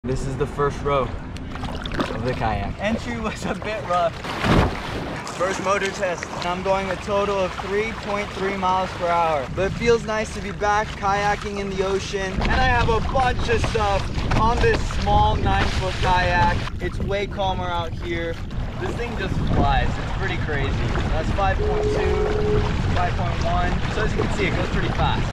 This is the first row of the kayak. Entry was a bit rough. First motor test. I'm going a total of 3.3 miles per hour. But it feels nice to be back kayaking in the ocean. And I have a bunch of stuff on this small 9-foot kayak. It's way calmer out here. This thing just flies. It's pretty crazy. That's 5.2, 5.1. So as you can see, it goes pretty fast.